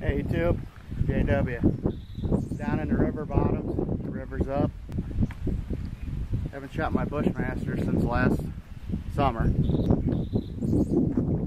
Hey YouTube, JW. Down in the river bottoms, the river's up. Haven't shot my Bushmaster since last summer.